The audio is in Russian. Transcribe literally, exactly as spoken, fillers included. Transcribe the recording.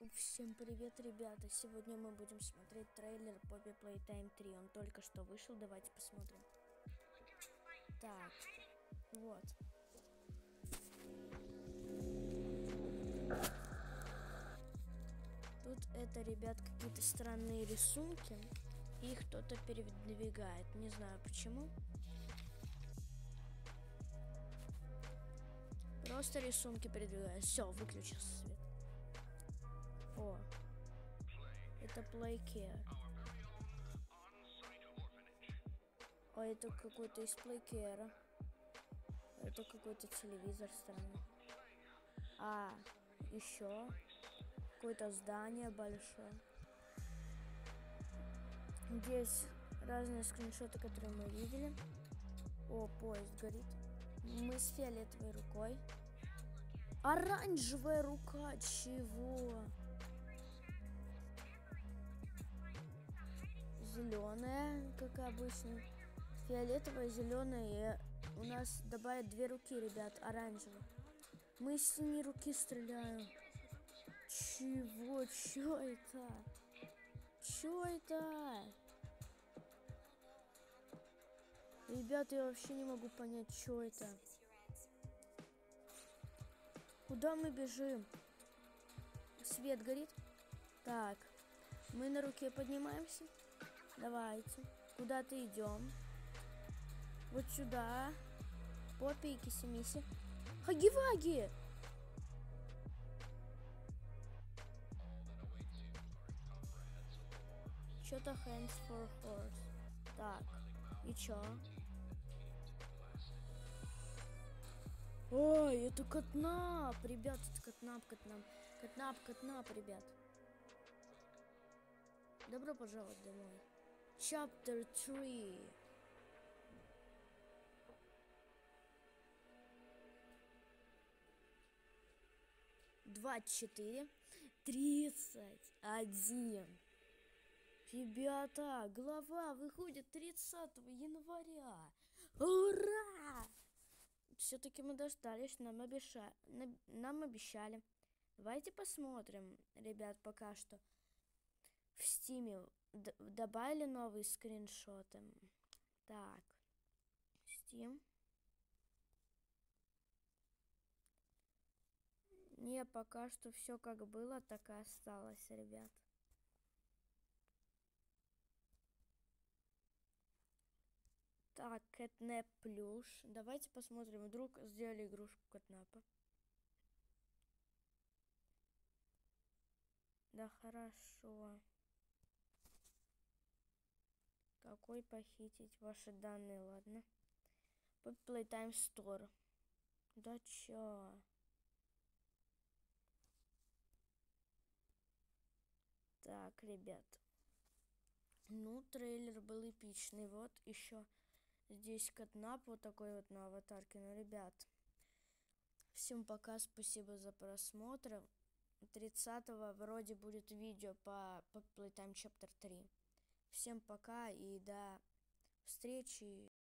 Всем привет, ребята! Сегодня мы будем смотреть трейлер Poppy Playtime три. Он только что вышел, давайте посмотрим. Так, вот. Тут это, ребят, какие-то странные рисунки. Их кто-то передвигает. Не знаю почему. Просто рисунки передвигают. Все, выключился свет. О, это Playcare. А это какой-то из Playcare. Это какой-то телевизор странный. А, еще какое-то здание большое. Здесь разные скриншоты, которые мы видели. О, поезд горит. Мы с фиолетовой рукой. Оранжевая рука. Чего? Зеленая, как обычно. Фиолетовая, зеленая. И у нас добавят две руки, ребят, оранжевые. Мы с синей руки стреляем. Чего? Чё это? Чё это? Ребята, я вообще не могу понять, что это. Куда мы бежим? Свет горит? Так, мы на руке поднимаемся. Давайте. Куда-то идем. Вот сюда. Поппи и Киси-Миси. Хаги-Ваги! Что-то hands for horse. Так, и чё? Ой, это Катнап, ребят, это Катнап, Катнап, Катнап, Катнап, ребят. Добро пожаловать домой. Chapter три. двадцать четыре, тридцать один. Ребята, глава выходит тридцатого января. Ура! Все-таки мы дождались, нам, обеща... нам обещали. Давайте посмотрим, ребят, пока что. В Стиме добавили новые скриншоты. Так, Steam. Не, пока что все как было, так и осталось, ребят. Так, Кэтнэп плюш. Давайте посмотрим, вдруг сделали игрушку Кэтнэпа. Да хорошо. Какой похитить ваши данные, ладно. Poppy Playtime Store. Да чё? Так, ребят. Ну, трейлер был эпичный. Вот еще здесь Катнап вот такой вот на аватарке. Ну, ребят, всем пока, спасибо за просмотр. тридцатого вроде будет видео по Poppy Playtime Chapter три. Всем пока и до встречи.